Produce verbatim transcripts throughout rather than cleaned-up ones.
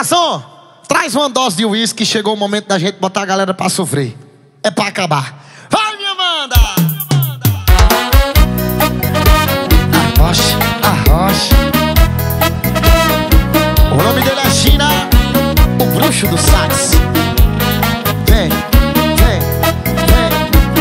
Garçom, traz uma dose de uísque. Chegou o momento da gente botar a galera pra sofrer. É pra acabar. Vai, minha Amanda! Arrocha, arrocha. O nome dele é China, o bruxo do sax. Vem, vem, vem.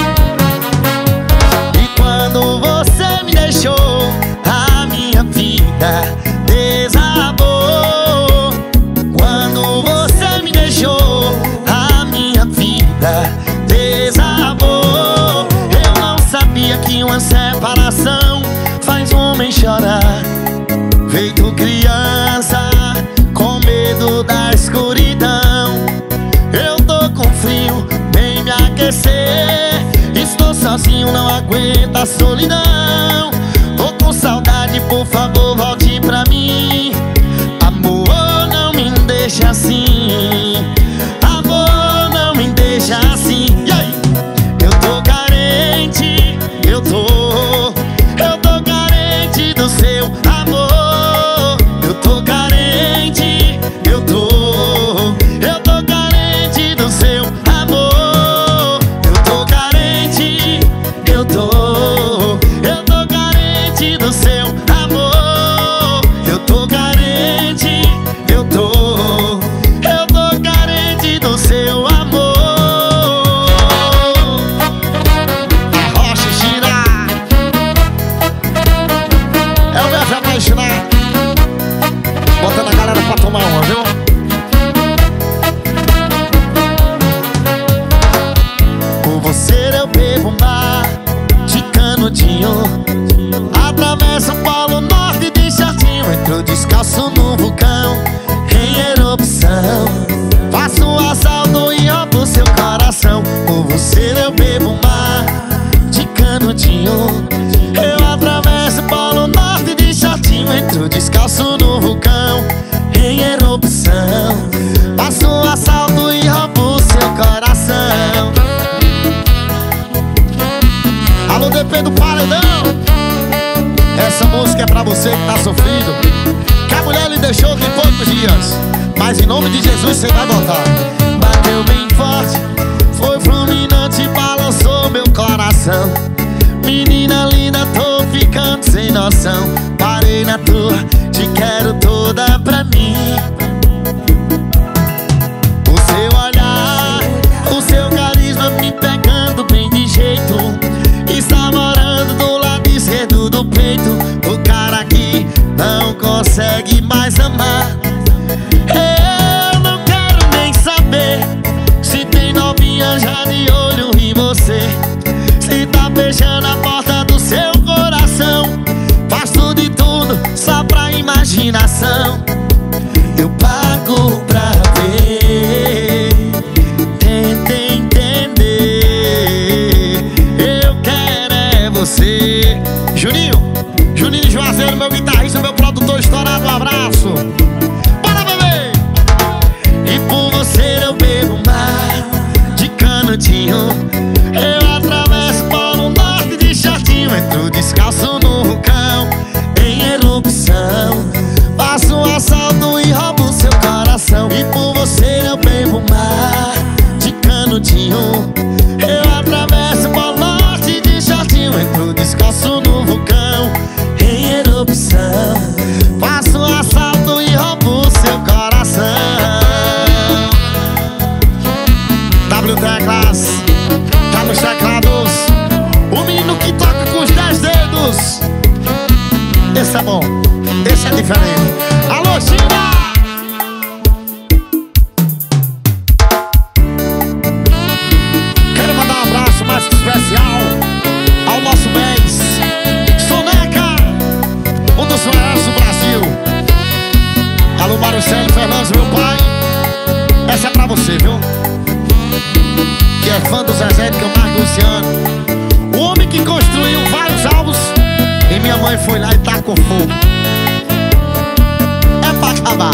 E quando você me deixou, a minha vida desabou. Quando você me deixou, a minha vida desabou. Eu não sabia que uma separação faz um homem chorar, feito criança, com medo da escuridão. Eu tô com frio, vem me aquecer. Estou sozinho, não aguento a solidão. Tô com saudade, por favor, volte pra mim. Amor, não me deixa assim. Amor, não me deixa assim. E aí? Eu tô carente, eu tô Eu tô carente do seu amor. Eu tô carente, eu tô Eu tô carente do seu amor. Eu tô carente, eu tô Eu tô carente do seu amor. Eu tô carente, eu tô Eu tô carente do seu amor. Arrocha, gira. É o meu já vai ensinar. Botando a galera pra tomar uma, viu? Por você eu bebo um bar de canudinho. Atravesso o Polo Norte de shortinho. Entro descalço no vulcão em erupção. Faço um assalto e roubo seu coração. Por você eu bebo um bar de canudinho. Eu atravesso o Polo Norte de shortinho. Entro descalço no vulcão em erupção. Faço um assalto e roubo seu coração. Alô, D P do Paredão. Essa música é pra você que tá sofrido, que a mulher lhe deixou tem poucos dias, mas em nome de Jesus você vai voltar. Bateu bem forte, foi fulminante, balançou meu coração. Menina linda, tô ficando sem noção. Parei na tua, te quero toda pra mim. O seu olhar, o seu carisma me pegando bem de jeito. Está morando do lado esquerdo do peito. O cara que não consegue mais amar. Eu não quero nem saber se tem novinha já de olho em você, se tá fechando a porta do seu coração. Faz tudo e tudo só pra imaginação. Eu pago pra ver, tenta entender. Eu quero é você. Juninho, Juninho de Juazeiro, meu guitarrista, meu produtor estourado, um abraço. Bora, bebê! E por você eu bebo mar de canudinho. Eu atravesso o Polo Norte de shortinho. Entro descalço no vulcão em erupção. Faço um assalto e roubo seu coração. E por você eu bebo mar de canudinho. Eu atravesso o Polo Norte de shortinho. Entro descalço no vulcão em erupção. Faço um assalto e roubo seu coração. W Teclas, tá nos teclados. O menino que toca com os dez dedos. Esse é bom, esse é diferente. Alô, China! Quero mandar um abraço mais especial ao nosso mês Soneca, um dos maiores do Brasil. Alô, Marcelo Fernandes, meu pai. Essa é pra você, viu? Que é fã do Zezé de Camargo e Luciano. O homem que construiu vários álbuns. E minha mãe foi lá e tá com fogo. É pra acabar.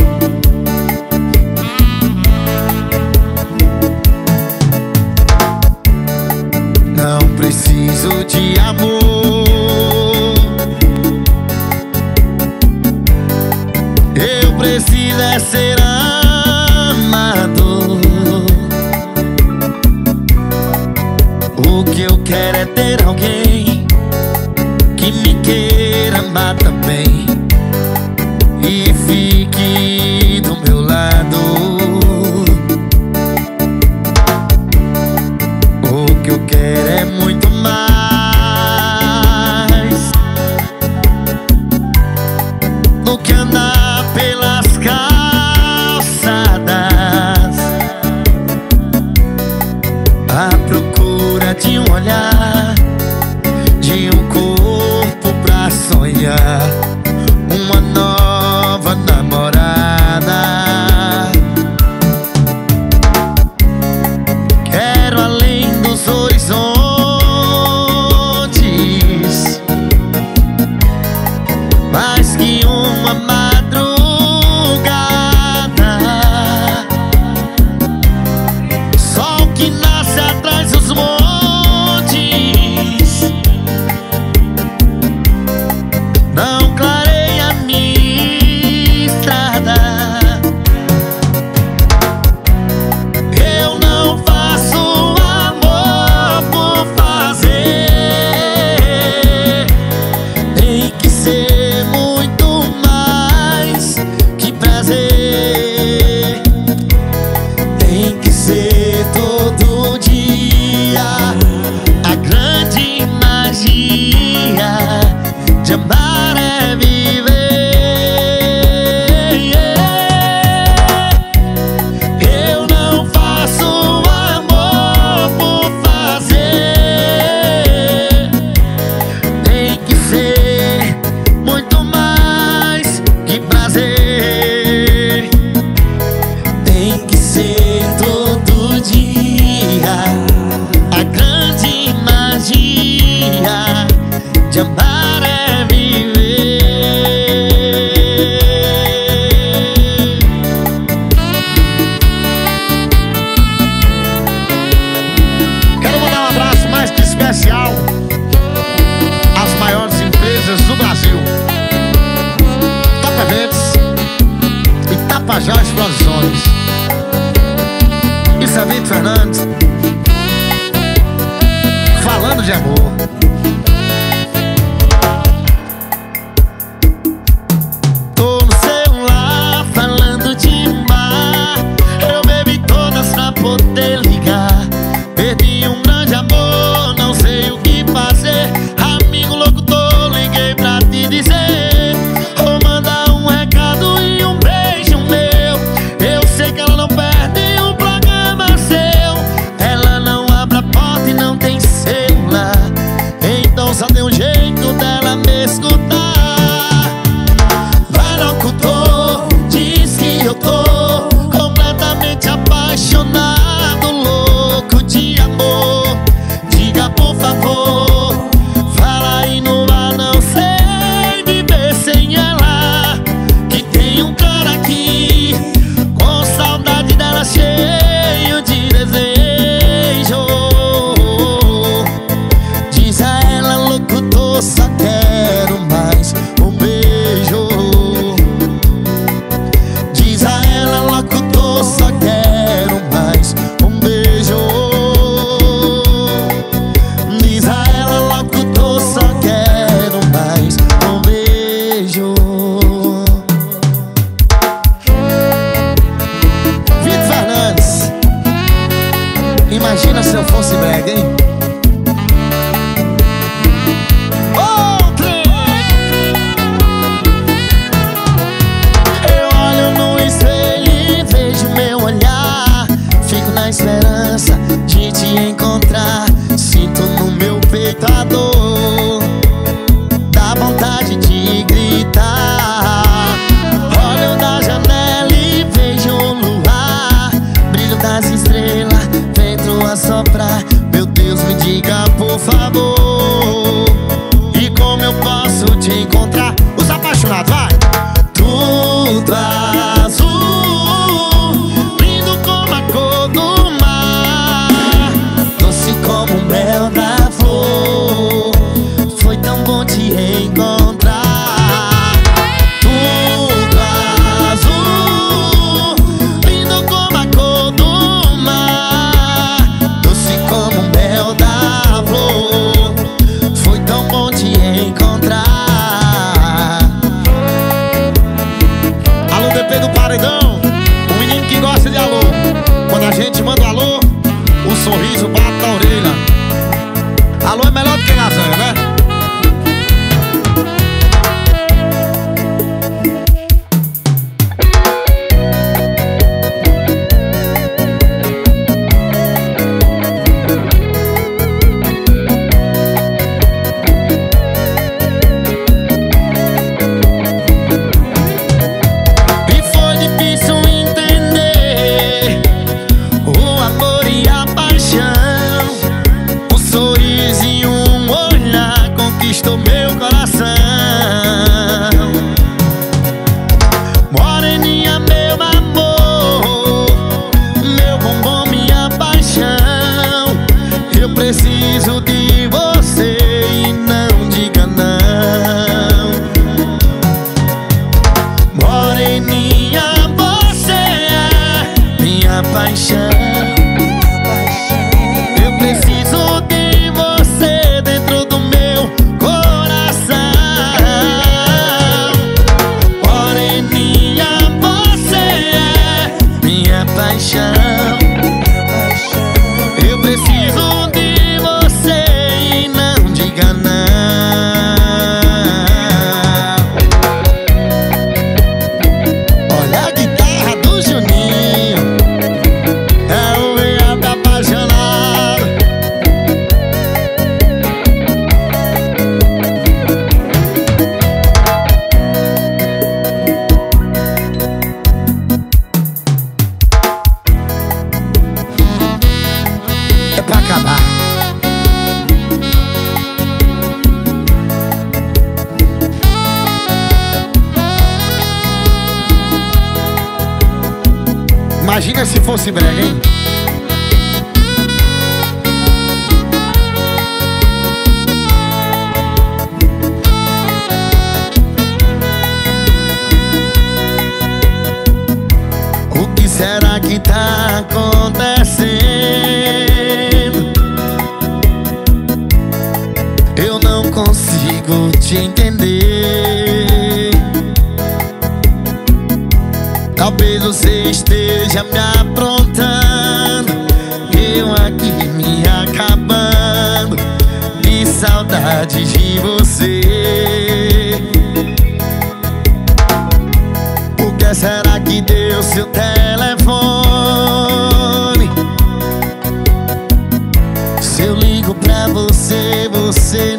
Não preciso de amor, eu preciso é ser ser amado. O que eu quero é ter alguém que me queira amar também e fique do meu lado. O que eu quero é muito mais do que andar pelas calçadas à procura de um olhar, de um corpo pra sonhar uma nova namorada. Quero além dos horizontes, mais que uma madrugada. Sol que nasce atrás dos montes não clareia minha estrada. Eu não faço amor por fazer, tem que ser muito mais que prazer. Tem que ser todo dia a grande magia de amar é viver. Eu não faço amor por fazer, tem que ser muito mais que prazer. Tem que ser todo dia a grande magia de amar é viver. Quero mandar um abraço mais que especial às maiores empresas do Brasil: Top Eventos e Tapajós Produções. Isso é Vitor Fernandes falando de amor. Tô no celular falando de mar, eu bebi todas pra poder ligar. Perdi um grande amor, não sei o que fazer. Amigo locutor, liguei pra te dizer, vou mandar um recado e um beijo meu. Eu sei que ela não perde um programa seu, ela não abre a porta e não tem celular, então só tem um jeito dela me escutar. Vai locutor, diz que eu tô completamente apaixonado, louco de amor. Diga por favor, fala aí no ar, não sei viver sem ela. Que tem um cara aqui com saudade dela, cheio de desejo. Diz a ela, locutor, só quero mais um beijo. Diz a ela, locutor, só quero mais um beijo. Diz a ela, locutor, só quero mais um beijo. Vitor Fernandes, imagina se eu fosse brega, hein? Eu olho no espelho e vejo meu olhar, fico na esperança de te encontrar. Sinto no meu peito a dor, dá vontade de gritar. Olho da janela e vejo o luar, brilho das estrelas, vento a soprar. Meu Deus, paredão, o menino que gosta de alô. Quando a gente manda o alô, o sorriso bate na orelha. Alô é melhor do que lasanha, né? Conquistou meu coração. Moreninha, meu amor, meu bombom, minha paixão. Eu preciso de você e não diga não. Moreninha, você é minha paixão. Eu preciso de você dentro do meu coração. Moreninha, você é minha paixão. Eu preciso de você e não diga não. Olha a guitarra do Juninho, é o viado apaixonado. É pra acabar. Imagina se fosse brega, hein? O que será que tá acontecendo? Eu não consigo te entender. Talvez você esteja me aprontando, eu aqui me acabando de saudade de você. Por que será que deu seu telefone? Se eu ligo pra você, você